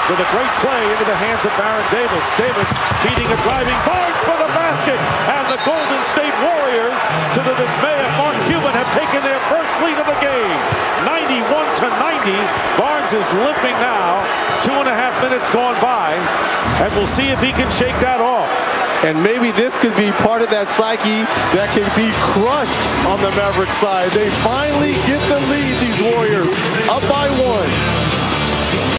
with a great play into the hands of Baron Davis. Davis feeding and driving. Barnes for the basket. And the Golden State Warriors, to the dismay of Mark Cuban, have taken their first lead of the game. 91-90. Barnes is limping now. 2.5 minutes gone by. And we'll see if he can shake that off. And maybe this could be part of that psyche that can be crushed on the Maverick side. They finally get the lead, these Warriors, up by 1.